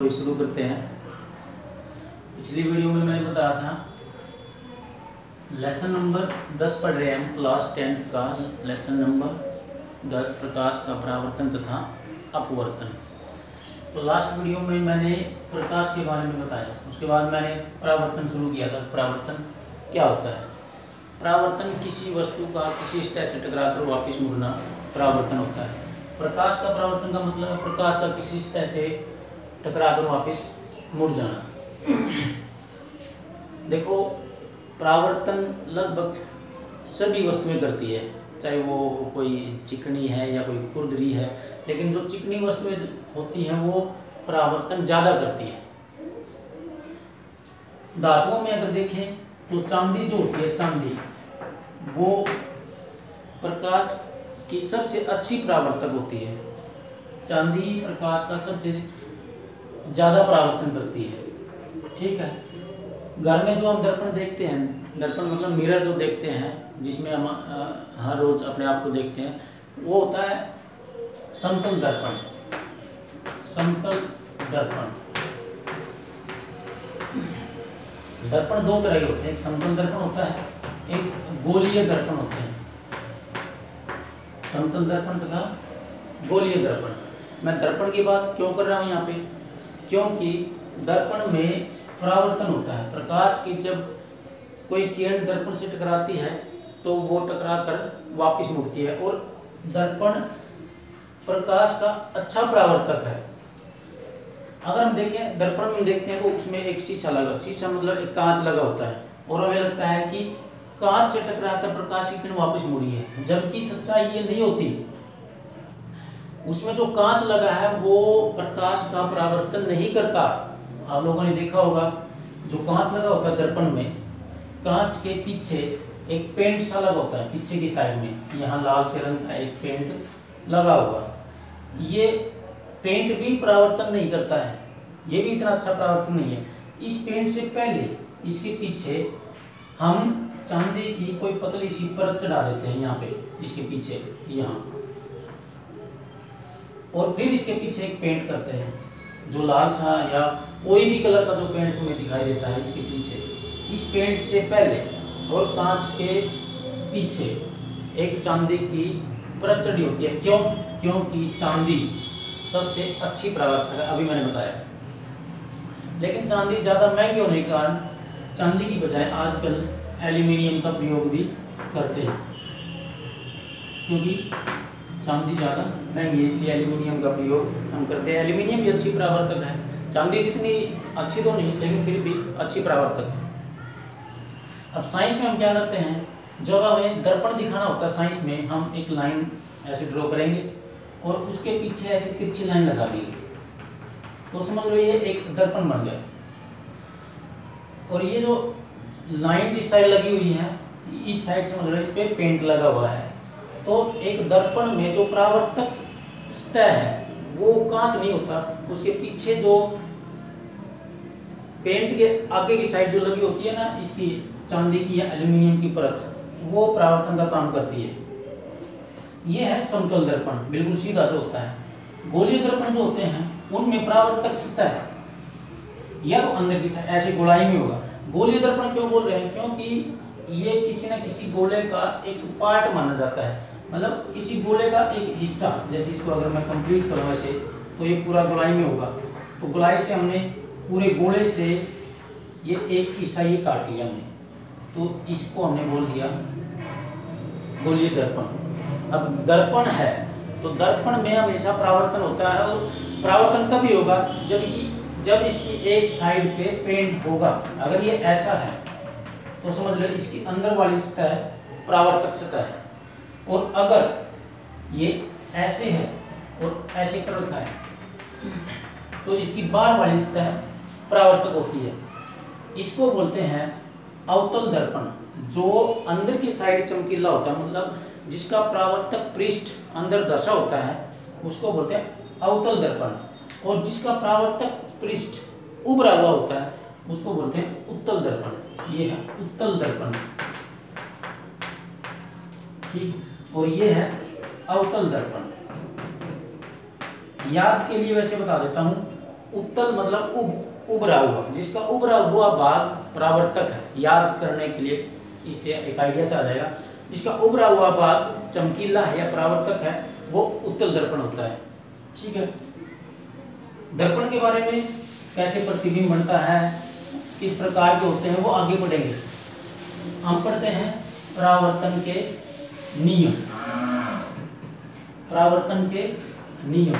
तो शुरू करते हैं। पिछली वीडियो में मैंने बताया था लेसन नंबर 10 पढ़ रहे हैं हम, क्लास 10th का लेसन नंबर 10 प्रकाश का परावर्तन तथा अपवर्तन। तो लास्ट वीडियो में मैंने प्रकाश के बारे में बताया, उसके बाद मैंने परावर्तन शुरू किया था। परावर्तन क्या होता है? परावर्तन किसी वस्तु का किसी सतह से टकराकर वापस मुड़ना परावर्तन होता है। प्रकाश का परावर्तन का मतलब है प्रकाश का किसी सतह से टकराकर वापस मुड़ जाना। देखो, परावर्तन लगभग सभी वस्तुएं करती है, चाहे वो कोई चिकनी है या कोई खुरदरी है, लेकिन जो चिकनी वस्तुएं होती हैं वो परावर्तन ज़्यादा करती है। धातुओं में अगर देखें तो चांदी जो होती है, चांदी वो प्रकाश की सबसे अच्छी परावर्तक होती है। चांदी प्रकाश का सबसे ज़्यादा परावर्तन करती है। ठीक है। घर में जो हम दर्पण देखते हैं, दर्पण मतलब मिरर जो देखते हैं, जिसमें हम हर रोज अपने आप को देखते हैं, वो होता है समतल दर्पण। समतल दर्पण। दर्पण दो तरह के होते हैं, एक समतल दर्पण होता है, एक गोलीय दर्पण होते हैं। समतल दर्पण तथा गोलीय दर्पण। मैं दर्पण की बात क्यों कर रहा हूँ यहाँ पे? क्योंकि दर्पण में परावर्तन होता है। प्रकाश की जब कोई किरण दर्पण से टकराती है तो वो टकराकर वापस मुड़ती है, और दर्पण प्रकाश का अच्छा परावर्तक है। अगर हम देखें, दर्पण में देखते हैं तो उसमें एक शीशा लगा, शीशा मतलब एक कांच लगा होता है, और हमें लगता है कि कांच से टकराकर प्रकाश की किरण वापस मुड़ी है, जबकि सच्चाई ये नहीं होती। उसमें जो कांच लगा है वो प्रकाश का परावर्तन नहीं करता। आप लोगों ने देखा होगा, जो कांच लगा होता है दर्पण में, कांच के पीछे एक पेंट सा लगा होता है, पीछे की साइड में यहाँ लाल से रंग का एक पेंट लगा हुआ। ये पेंट भी परावर्तन नहीं करता है, ये भी इतना अच्छा परावर्तन नहीं है। इस पेंट से पहले इसके पीछे हम चांदी की कोई पतली सी परत चढ़ा देते हैं यहाँ पे, इसके पीछे यहाँ, और फिर इसके पीछे एक पेंट करते हैं जो लाल सा या कोई भी कलर का जो पेंट तुम्हें दिखाई देता है इसके पीछे। इस पेंट से पहले और कांच के पीछे एक चांदी की परत चढ़ी होती है। क्यों? क्योंकि चांदी सबसे अच्छी परावर्तक है, अभी मैंने बताया। लेकिन चांदी ज़्यादा महंगी होने के कारण चांदी की बजाय आजकल एल्यूमिनियम का प्रयोग भी करते हैं, क्योंकि चांदी ज़्यादा महंगी है, इसलिए एल्यूमिनियम का प्रयोग हम करते हैं। एल्यूमिनियम भी अच्छी परावर्तक है, चांदी जितनी अच्छी तो नहीं, लेकिन फिर भी अच्छी परावर्तक है। अब साइंस में हम क्या करते हैं, जब हमें दर्पण दिखाना होता है साइंस में, हम एक लाइन ऐसे ड्रॉ करेंगे और उसके पीछे ऐसे तिरछी लाइन लगा देंगे, तो समझ लो ये एक दर्पण बन गया। और ये जो लाइन जिस साइड लगी हुई है, इस साइड समझ लो इस पे पेंट लगा हुआ है। तो एक दर्पण में जो परावर्तक सतह है वो कांच नहीं होता, उसके पीछे जो पेंट के आगे की साइड जो लगी होती है ना, इसकी चांदी की या एल्यूमिनियम की परत, वो परावर्तन का काम करती है। ये है समतल दर्पण, बिल्कुल सीधा जो होता है। गोलीय दर्पण जो होते हैं उनमें परावर्तक सतह या तो अंदर की साइड ऐसे गोलाई में होगा। गोलीय दर्पण क्यों बोल रहे हैं? क्योंकि ये किसी न किसी गोले का एक पार्ट माना जाता है, मतलब किसी गोले का एक हिस्सा। जैसे इसको अगर मैं कंप्लीट करूँ ऐसे, तो ये पूरा गोलाई में होगा, तो गोलाई से हमने पूरे गोले से ये एक हिस्सा ये काट लिया हमने, तो इसको हमने बोल दिया गोलीय दर्पण। अब दर्पण है तो दर्पण में हमेशा परावर्तन होता है, और परावर्तन तभी होगा जब इसकी एक साइड पे पेंट होगा। अगर ये ऐसा है तो समझ लो इसकी अंदर वाली सतह परावर्तक सतह है, और अगर ये ऐसे है और ऐसे कर रखा है तो इसकी बाहर वाली सतह परावर्तक होती है। इसको बोलते हैं अवतल दर्पण। जो अंदर की साइड चमकीला होता है, मतलब जिसका परावर्तक पृष्ठ अंदर दशा होता है, उसको बोलते हैं अवतल दर्पण, और जिसका परावर्तक पृष्ठ उभरा हुआ होता है उसको बोलते हैं उत्तल दर्पण। ये है उत्तल दर्पण, ठीक, और ये है अवतल दर्पण। याद के लिए वैसे बता देता हूं, उत्तल मतलब उभरा हुआ, जिसका उभरा हुआ भाग परावर्तक है। याद करने के लिए इससे एक आइडिया से आ जाएगा। जिसका उभरा हुआ भाग चमकीला है या परावर्तक है वो उत्तल दर्पण होता है। ठीक है। दर्पण के बारे में कैसे प्रतिबिंब बनता है, किस प्रकार के होते हैं वो आगे पढ़ेंगे। हम पढ़ते हैं परावर्तन के नियम। परावर्तन के नियम,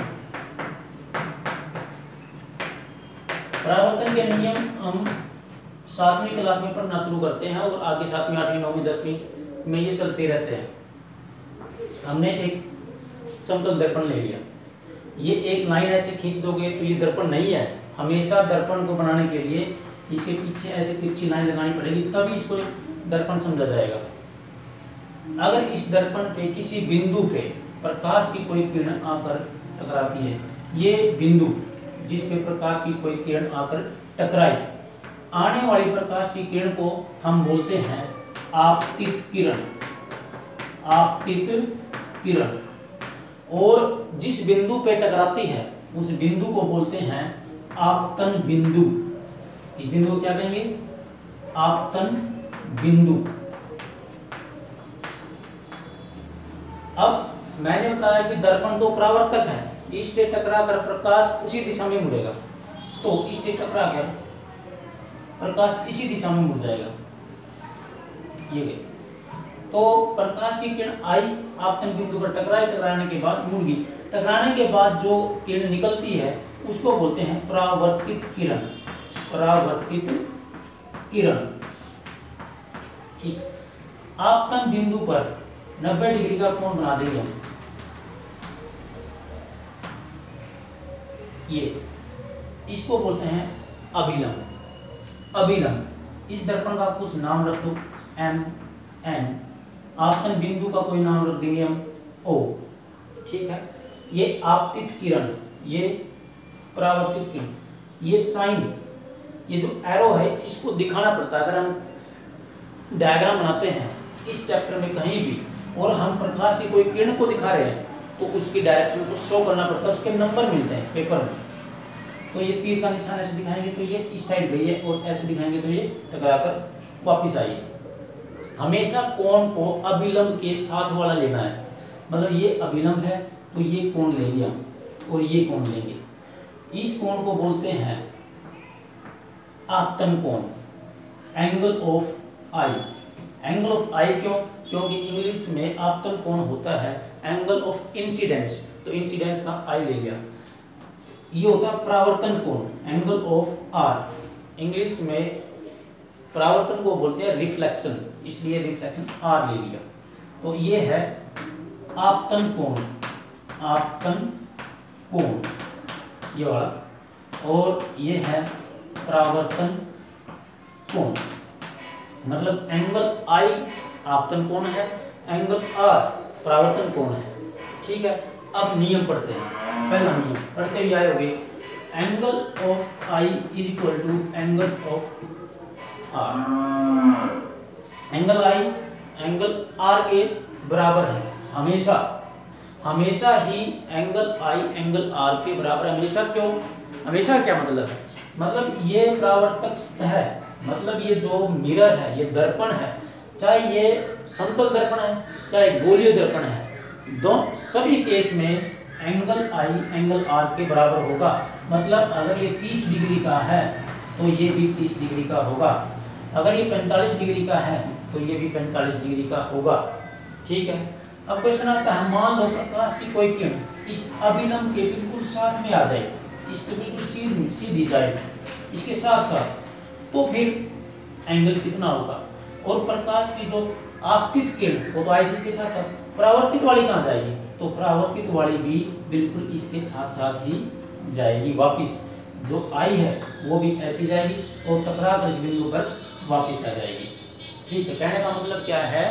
परावर्तन के नियम हम 7वीं क्लास में पढ़ना शुरू करते हैं और आगे 7वीं 8वीं 9वीं 10वीं में ये चलते रहते हैं। हमने एक समतल दर्पण ले लिया, ये एक लाइन ऐसे खींच दोगे तो ये दर्पण नहीं है। हमेशा दर्पण को बनाने के लिए इसके पीछे ऐसे तिरछी लाइन लगानी पड़ेगी, तभी इसको दर्पण समझा जाएगा। अगर इस दर्पण पे किसी बिंदु पे प्रकाश की कोई किरण आकर टकराती है, ये बिंदु जिस पे प्रकाश की कोई किरण आकर टकराई, आने वाली प्रकाश की किरण को हम बोलते हैं आपतित किरण। आपतित किरण। और जिस बिंदु पे टकराती है उस बिंदु को बोलते हैं आपतन बिंदु। इस बिंदु को क्या कहेंगे? आपतन बिंदु। अब मैंने बताया कि दर्पण तो परावर्तक है, इससे टकरा कर प्रकाश उसी दिशा में मुड़ेगा, तो इससे टकरा कर प्रकाश इसी दिशा में मुड़ जाएगा। ये गई। तो प्रकाश की किरण आई, आपतन बिंदु पर टकराई, टकराने के बाद मुड़ गई। टकराने के बाद जो किरण निकलती है उसको बोलते हैं परावर्तित किरण। परावर्तित किरण। ठीक। आपतन बिंदु पर 90 डिग्री का कोण बना देंगे हम। ये इसको बोलते हैं अभिलंब। अभिलंब। इस दर्पण का कुछ नाम रख दो, एम एन। आपतन बिंदु का कोई नाम रख देंगे हम, ओ। ठीक है। ये आपतित किरण, ये परावर्तित किरण, ये साइन, ये जो एरो है इसको दिखाना पड़ता है। अगर हम डायग्राम बनाते हैं इस चैप्टर में कहीं भी और हम प्रकाश की कोई किरण को दिखा रहे हैं तो उसकी डायरेक्शन को शो करना पड़ता है, उसके नंबर मिलते हैं पेपर में। तो ये तीर का निशान ऐसे दिखाएंगे तो ये इस साइड गई है, और ऐसे दिखाएंगे तो ये टकराकर वापस आई है। हमेशा कोण को अभिलंब के साथ वाला लेना है। मतलब ये अभिलंब है तो ये कोण ले लिया और ये कोण लेंगे। इस कोण को बोलते हैं आपतन कोण, angle of I. Angle of I क्यों? क्योंकि इंग्लिश में आपतन कोण होता है एंगल ऑफ इंसिडेंस, तो इंसिडेंस का आई ले लिया। ये होता है परावर्तन कोण, एंगल ऑफ आर। इंग्लिश में परावर्तन को बोलते हैं रिफ्लेक्शन, इसलिए रिफ्लेक्शन आर ले लिया। तो ये है आपतन कोण, आपतन कोण ये वाला, और ये है परावर्तन कोण। मतलब एंगल आई आपतन कोण है, एंगल आर परावर्तन कोण है। ठीक है। अब नियम पढ़ते हैं। पहला नियम पढ़ते भी आए होंगे, angle of I is equal to angle of R. Angle I angle R के बराबर है हमेशा। हमेशा ही एंगल आई एंगल आर के बराबर। हमेशा क्यों? हमेशा क्या मतलब है? मतलब ये परावर्तक सतह है, मतलब ये जो मिरर है, ये दर्पण है, चाहे ये समतल दर्पण है चाहे गोलीय दर्पण है, दोनों सभी केस में एंगल आई एंगल आर के बराबर होगा। मतलब अगर ये 30 डिग्री का है तो ये भी 30 डिग्री का होगा। अगर ये 45 डिग्री का है तो ये भी 45 डिग्री का होगा। ठीक है। अब क्वेश्चन आता है, मान लो प्रकाश की कोई किरण इस अभिलंब के बिल्कुल साथ में आ जाए, इसके बिल्कुल सीधी जाए इसके साथ साथ, तो फिर एंगल कितना होगा? और प्रकाश की जो आपतित किरण वो तो आएगी इसके साथ साथ, परावर्तित वाली कहाँ जाएगी? तो परावर्तित वाली भी बिल्कुल इसके साथ साथ ही जाएगी वापिस। जो आई है वो भी ऐसी जाएगी और टकरा कर इस बिंदु पर वापिस आ जाएगी। ठीक है। कहने का मतलब क्या है?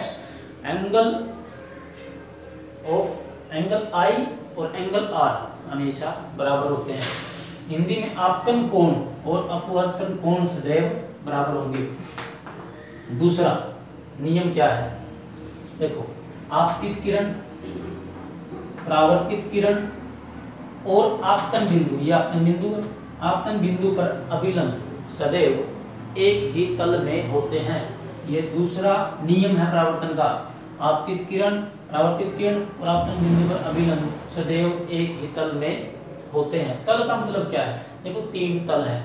एंगल आई और एंगल आर हमेशा बराबर होते हैं। हिंदी में आपतन कोण और अपवर्तन कोण सदैव बराबर होंगे। दूसरा नियम क्या है? देखो, आपतित किरण, परावर्तित किरण और आपतन बिंदु, ये आपतन बिंदु है आपतन बिंदु पर अभिलंब सदैव एक ही तल में होते हैं। ये दूसरा नियम है परावर्तन का। परावर्तित किरण और आपतन बिंदु पर अभिलंब सदैव एक ही तल में होते हैं। तल का मतलब क्या है? देखो 3 तल है,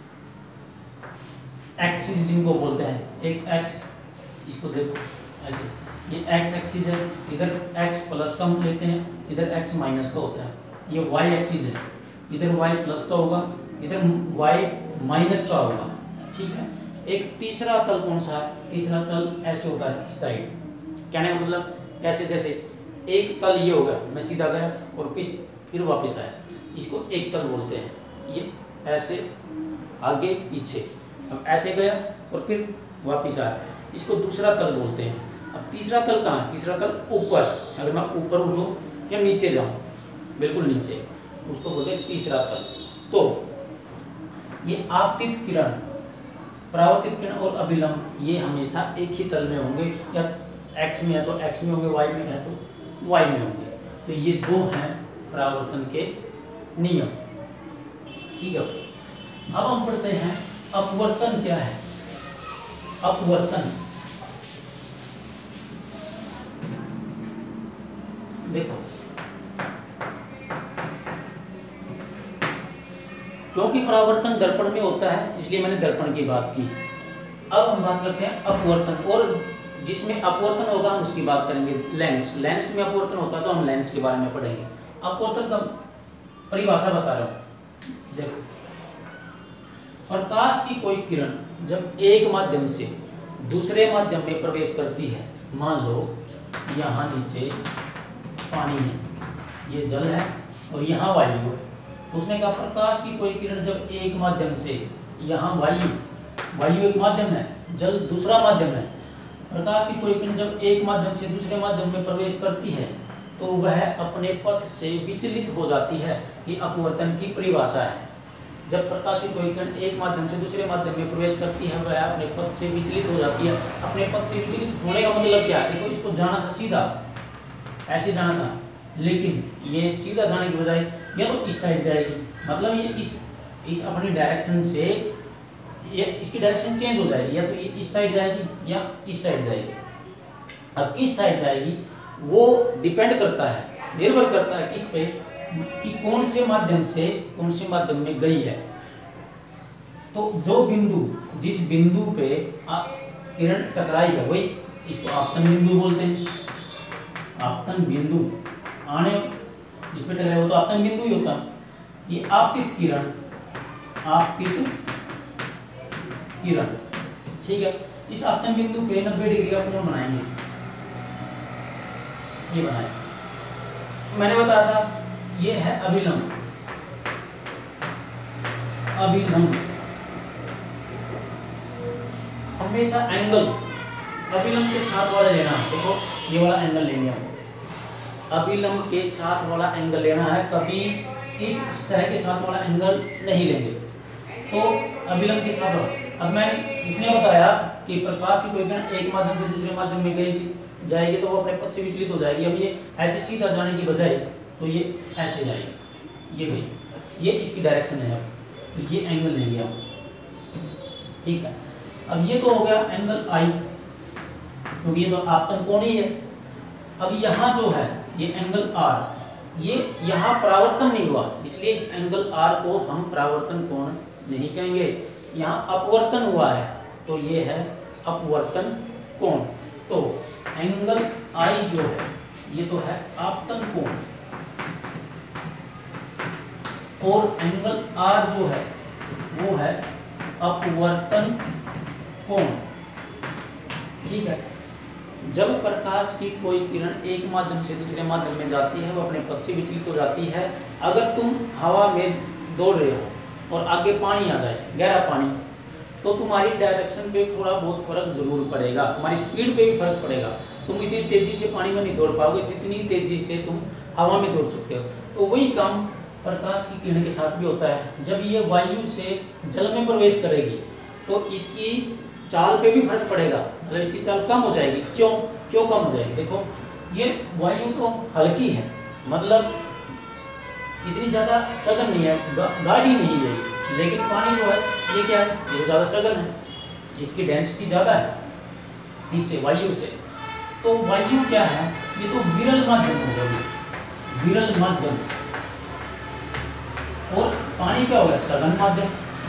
एक्सिस जिनको बोलते हैं। एक एक्स, इसको देखो ऐसे, ये एक्स एक्सिस है, इधर एक्स प्लस का हम लेते हैं, इधर एक्स माइनस का होता है। ये वाई एक्सिस है, इधर वाई प्लस का होगा, इधर वाई माइनस का होगा, ठीक है। एक तीसरा तल कौन सा है? तीसरा तल ऐसे होता है, इस साइड। कहने का मतलब ऐसे, जैसे एक तल ये होगा, मैं सीधा गया और फिर वापस आया, इसको एक तल बोलते हैं। ये ऐसे आगे पीछे, अब ऐसे गया और फिर वापस आया, इसको दूसरा तल बोलते हैं। अब तीसरा तल कहाँ है? तीसरा तल ऊपर, अगर मैं ऊपर उठूं या नीचे जाऊं, बिल्कुल नीचे, उसको बोलते हैं तीसरा तल। तो ये आपतित किरण, परावर्तित किरण और अभिलंब ये हमेशा एक ही तल में होंगे, या एक्स में है तो एक्स में होंगे, वाई में है तो वाई में होंगे। तो ये 2 हैं परावर्तन के नियम, ठीक है। अब हम पढ़ते हैं अपवर्तन क्या है। अपवर्तन देखो, क्योंकि परावर्तन दर्पण में होता है इसलिए मैंने दर्पण की बात की। अब हम बात करते हैं अपवर्तन, और जिसमें अपवर्तन होगा हम उसकी बात करेंगे। लेंस में अपवर्तन होता है तो हम लेंस के बारे में पढ़ेंगे। अपवर्तन का परिभाषा बता रहा हूं, देखो। प्रकाश की कोई किरण जब एक माध्यम से दूसरे माध्यम में प्रवेश करती है, मान लो यहाँ नीचे पानी है, ये जल है और यहाँ वायु है, तो उसने कहा प्रकाश की कोई किरण जब एक माध्यम से, यहाँ वायु एक माध्यम है, जल दूसरा माध्यम है, प्रकाश की कोई किरण जब एक माध्यम से दूसरे माध्यम में प्रवेश करती है तो वह अपने पथ से विचलित हो जाती है। ये अपवर्तन की परिभाषा है। जब प्रकाश की कोई किरण एक माध्यम से दूसरे माध्यम में प्रवेश करती है वह अपने पथ से विचलित हो जाती है। अपने पथ से विचलित होने का मतलब क्या है? देखो, इसको जाना था सीधा, ऐसे जाना था, लेकिन ये सीधा जाने की बजाय या तो इस साइड जाएगी, मतलब ये इस अपनी डायरेक्शन से ये इसकी डायरेक्शन चेंज हो जाएगी, या तो ये इस साइड जाएगी या इस साइड जाएगी। अब किस साइड जाएगी वो डिपेंड करता है, निर्भर करता है किस पे, कि कौन से माध्यम में गई है। तो जो बिंदु, जिस बिंदु पे किरण टकराई है वही, इसको आपतन बिंदु बोलते हैं। आपतन बिंदु आने जिसपे टकराई वो तो आपतन बिंदु ही होता है। ये आपतित किरण, ठीक है। इस आपतन बिंदु पे 90 डिग्री का कोण बनाएंगे, ये बनाए। मैंने बताया था ये है अभिलंब। हमेशा एंगल अभिलंब के साथ वाला लेना है। देखो ये वाला एंगल लेंगे हम, अभिलंब के साथ वाला एंगल लेना है, कभी इस तरह के साथ वाला एंगल नहीं लेंगे। तो अभिलंब के साथ वाला, अब मैंने उसने बताया कि प्रकाश की कोई किरण एक माध्यम से दूसरे माध्यम में जाएगी तो वो अपने पथ से विचलित हो जाएगी। अब ये ऐसे सीधा जाने की बजाय तो ये ऐसे जाएगी, ये गई, ये इसकी डायरेक्शन है। अब तो ये एंगल लेंगे हम, ठीक है। अब ये तो हो गया एंगल आई, क्योंकि ये तो आपतन कोण ही है। अब यहाँ जो है ये एंगल आर, ये यहाँ परावर्तन नहीं हुआ इसलिए इस एंगल आर को हम परावर्तन कोण नहीं कहेंगे। यहाँ अपवर्तन हुआ है तो ये है अपवर्तन कोण। तो एंगल आई जो है ये तो है आपतन कोण, और एंगल आर जो है वो है अपवर्तन कोण, ठीक है। जब प्रकाश की कोई किरण एक माध्यम से दूसरे माध्यम में जाती है वो अपने पथ से विचलित हो जाती है। अगर तुम हवा में दौड़ रहे हो और आगे पानी आ जाए, गहरा पानी, तो तुम्हारी डायरेक्शन पे थोड़ा बहुत फर्क जरूर पड़ेगा, तुम्हारी स्पीड पे भी फर्क पड़ेगा। तुम इतनी तेजी से पानी में नहीं दौड़ पाओगे जितनी तेजी से तुम हवा में दौड़ सकते हो। तो वही काम प्रकाश की किरण के साथ भी होता है। जब ये वायु से जल में प्रवेश करेगी तो इसकी चाल पे भी फर्क पड़ेगा, मतलब इसकी चाल कम हो जाएगी। क्यों कम हो जाएगी? देखो ये वायु तो हल्की है, मतलब इतनी ज़्यादा सघन नहीं है, गाढ़ी नहीं है, लेकिन पानी जो है ये क्या है, ये ज़्यादा सघन है, इसकी डेंसिटी ज़्यादा है इससे, वायु से। तो वायु क्या है, ये तो विरल माध्यम होगा, विरल माध्यम। और पानी क्या होगा, सघन माध्यम।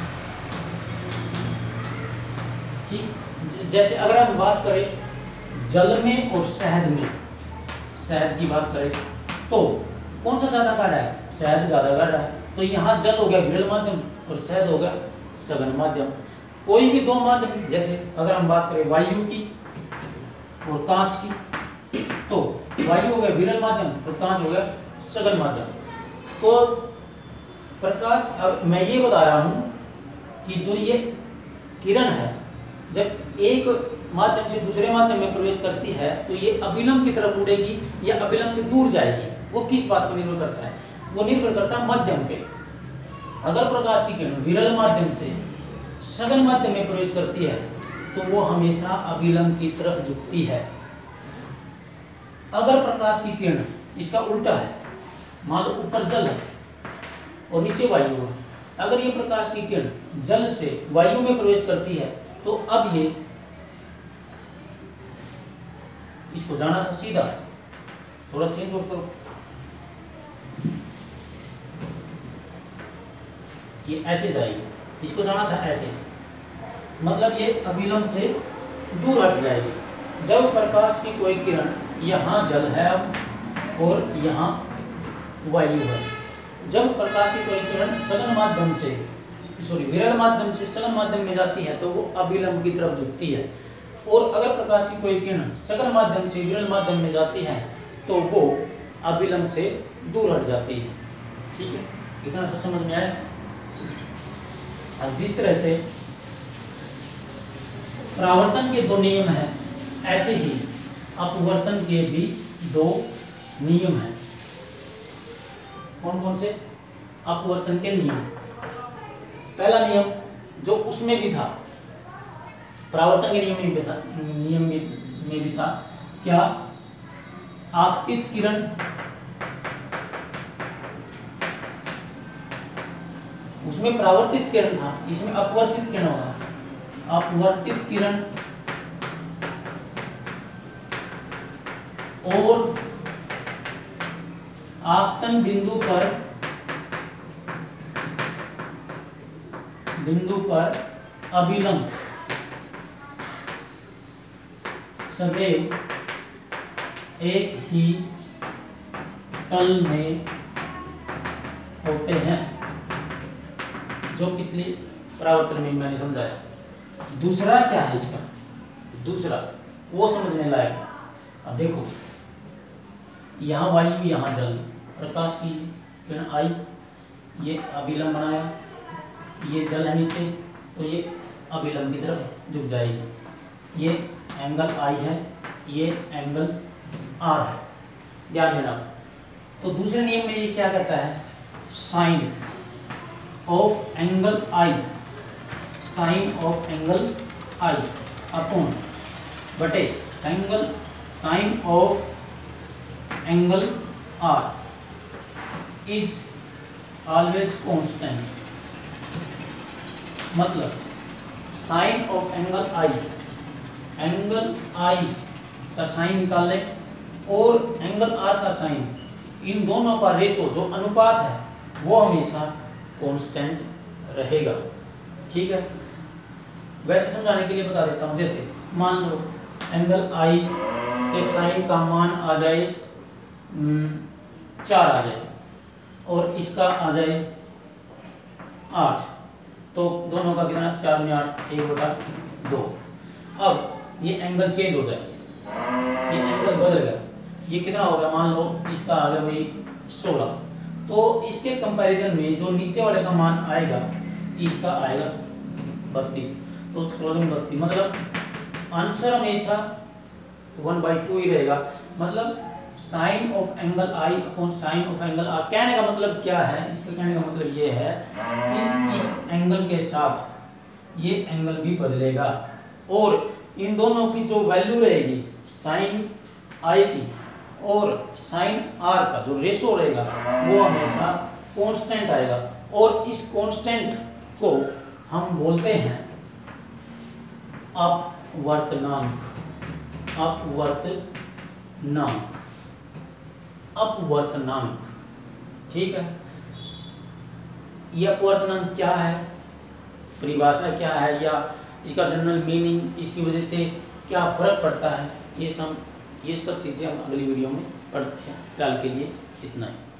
ठीक, जैसे अगर हम बात करें जल में और शहद में, शहद की बात करें तो कौन सा ज्यादा गाढ़ा है, शहद ज्यादा गाढ़ा है। तो यहाँ जल हो गया विरल माध्यम और शहद हो गया सघन माध्यम। कोई भी दो माध्यम, जैसे अगर हम बात करें वायु की और कांच की, तो वायु हो गया विरल माध्यम और कांच हो गया सघन माध्यम। तो प्रकाश, अब मैं ये बता रहा हूं कि जो ये किरण है जब एक माध्यम से दूसरे माध्यम में प्रवेश करती है तो ये अभिलंब की तरफ उड़ेगी या अभिलंब से दूर जाएगी। वो किस बात पर निर्भर करता है, वो निर्भर करता है माध्यम पे। अगर प्रकाश की किरण विरल माध्यम से सघन माध्यम में प्रवेश करती है तो वो हमेशा अभिलंब की तरफ झुकती है। अगर प्रकाश की किरण इसका उल्टा है, मान लो ऊपर जल है और नीचे वायु है, अगर ये प्रकाश की किरण जल से वायु में प्रवेश करती है तो अब ये इसको जाना था सीधा, थोड़ा चेंज और करो, ये ऐसे जाएगी, इसको जाना था ऐसे, मतलब ये अभिलंब से दूर हट जाएगी। जब प्रकाश की कोई किरण, यहाँ जल है और यहाँ वायु है, जब प्रकाश की कोई किरण सघन माध्यम से, सॉरी विरल माध्यम से सघन माध्यम में जाती है तो वो अभिलंब की तरफ झुकती है। और अगर प्रकाश की कोई किरण सघन माध्यम से विरल माध्यम में जाती है तो वो अभिलंब से दूर हट जाती है। ठीक है, इतना सा समझ में आया। अब जिस तरह से परावर्तन के दो नियम हैं, ऐसे ही अपवर्तन के भी दो नियम हैं। कौन कौन से? अपवर्तन के नियम। पहला नियम जो उसमें भी था, परावर्तन के नियम में भी था, क्या? आपतित किरण उसमें परावर्तित किरण था, इसमें अपवर्तित किरण होगा। अपवर्तित किरण और आपतन बिंदु पर अभिलंब सदैव एक ही तल में होते हैं, जो पिछली परावर्तन में मैंने समझाया। दूसरा क्या है इसका? दूसरा वो समझने लायक है। अब देखो, यहाँ वायु, यहाँ जल, प्रकाश की किरण आई, ये अभिलंब बनाया, ये जल है नीचे तो ये अभिलंब की तरफ झुक जाएगी। ये एंगल आई है, ये एंगल आर है, ध्यान देना। तो दूसरे नियम में ये क्या कहता है? Sine of angle I, sine of angle I upon बटे sine of angle R is always constant. मतलब साइन ऑफ एंगल आई का साइन निकाल लें और एंगल आर का साइन, इन दोनों का रेशो जो अनुपात है वो हमेशा कांस्टेंट रहेगा। ठीक है, वैसे समझाने के लिए बता देता हूँ। जैसे मान लो एंगल आई के साइन का मान आ जाए 4 आ जाए और इसका आ जाए 8, तो दोनों का कितना? 4 में 8, 1/2। अब ये एंगल चेंज हो जाए, ये एंगल बदल गया, ये कितना हो गया? मान लो इसका आ गया भाई 16, तो इसके कंपैरिजन में जो नीचे वाले का मान आएगा इसका आएगा 32, तो 16 में 32, मतलब आंसर हमेशा 1/2 ही रहेगा। मतलब sine of angle I upon sine of angle R. कहने का मतलब क्या है? इसका कहने का मतलब ये है कि इस एंगल के साथ ये एंगल भी बदलेगा और इन दोनों की जो वैल्यू रहेगी साइन आई की और साइन आर का जो रेशो रहेगा वो हमेशा कांस्टेंट आएगा। और इस कांस्टेंट इसको हम बोलते हैं अपवर्तनांक। अपवर्तनांक, ठीक है। ये अपवर्तनांक क्या है, परिभाषा क्या है, या इसका जनरल मीनिंग, इसकी वजह से क्या फर्क पड़ता है, ये सब चीज़ें हम अगली वीडियो में पढ़ते हैं। फिलहाल के लिए इतना ही।